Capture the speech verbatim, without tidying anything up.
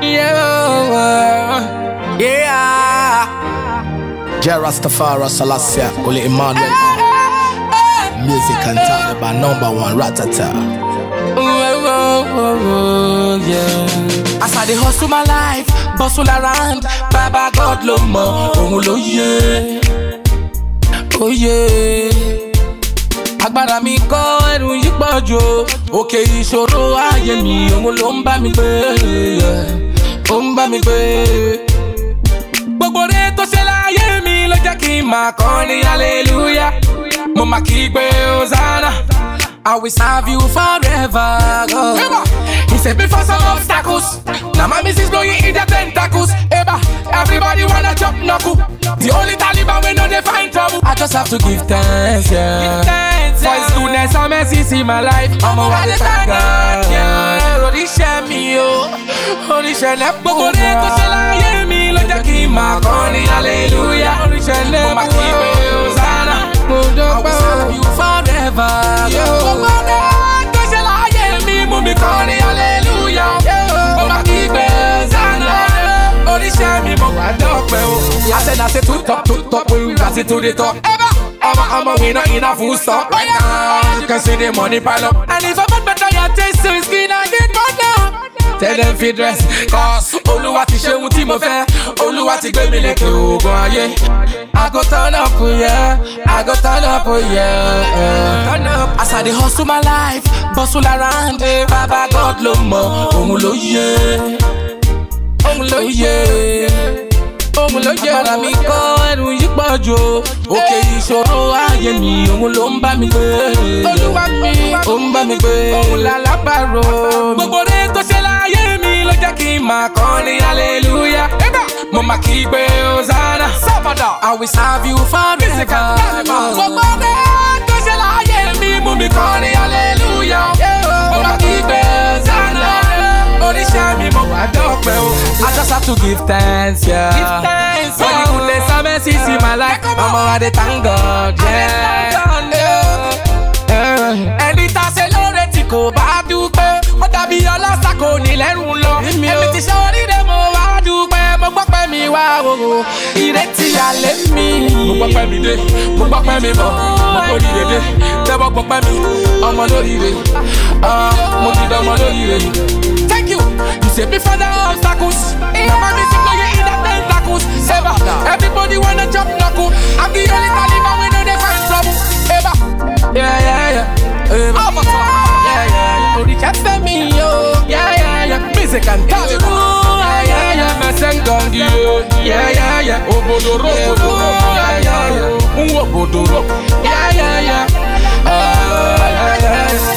Yeah, yeah. Jerastafari Salassia, Ole Emmanuel. Music and Taliban number one, ratata. As I dey hustle my life, bustle around, Baba God lo mo, oh lo yeah, oh yeah. Agbára mi kọ́ ẹ̀rù yìí pọ̀ jù, òkè ìṣòro ayé mi, òun ló ń bá mi gbé, ó ń bá mi gbé. Gbogbo rẹ̀ tó ṣe láyé mi ló jẹ́ kí n máa kọrin hallelujah. Mo máa kígbe Hosanna, I will serve you forever. Eba, he said before some obstacles, now my missus blowing in the tentacles. Eba, everybody wanna chop knuckle. The only Taliban we know they find trouble. I just have to give thanks, yeah. Give thanks, yeah. For his goodness and mercy in my life. I'm a wild God, yeah. Oritse mi o, Oritse ne gbogbo re tó ṣe láyé mi ló jẹ́ kí n máa kọrin hallelujah. Oritse ne mo máa kígbe Hosanna, I will serve you forever. Gbogbo re tó ṣe láyé mi mú mi kọrin hallelujah. Mo máa kígbe Hosanna, Oritse mi mo wá dọ́pẹ́ o. I said I said to top to top, we got it to the top. I'm a, I'm a winner in a full stop right now. You can see the money pile up. And if I put better your taste to his skin, I get more now. Tell them fi dress, cause Oluwa ti ṣe ohun tí mo fẹ́, Oluwa ti gbé mi lékè ogun ayé. I go turn up, yeah, I go turn up, yeah. Turn up. As I dey hustle my life, bustle around, Baba God lo mo, òun ló yé, òun ló yé. Òun ló jẹ́ ara mi kọ́ ẹ̀rù yìí pọ̀ jù, òkè ìṣòro ayé mi, òun ló ń bá mi gbé. Olúwa mi, ó ń bá mi gbé. Òun lálábàárò mi. Gbogbo rẹ̀ tó ṣe láyé mi ló jẹ́ kí n máa kọrin hallelujah. Mo máa kígbe Hosanna, I will serve you forever. Gbogbo rẹ̀ tó ṣe láyé mi mú mi kọrin hallelujah. Mo máa kígbe Hosanna, Oritse mi mo wá dọ́pẹ́ o. I just have to give thanks, yeah. Give thanks, for the goodness and mercy in my life. I'm already thank God, yeah. Ẹni tá ṣe lóore tí kò bá dúpẹ́, ó dàbí ọlọ́ṣà kò ní lẹ́rù lọ. Èmi ti ṣe oríire mo wá dúpẹ́, mo gbọ́ pé mi wá o. Ìrètí alẹ́ mi. Mo gbọ́ pé mi dé, mo gbọ́ pé mi bọ̀, mo kò ní dédé. Tẹ́wọ́ gbọ́ pé mi, ọmọ lóríire, mo ti dán ọmọ lóríire. Thank you. You say before the obstacles, now my music blowing in the tentacles. Eba, everybody wanna jump knuckle. I'm the only Taliban we know they find trouble. Eba, yeah yeah yeah. Eba, yeah yeah yeah. Oritse Femi yo, yeah yeah yeah. Music and Taliban, yeah yeah yeah. Mesengandi yo, yeah yeah yeah. Obodoro, obodoro, yeah yeah yeah. Obodoro, yeah yeah yeah. Ah yeah yeah.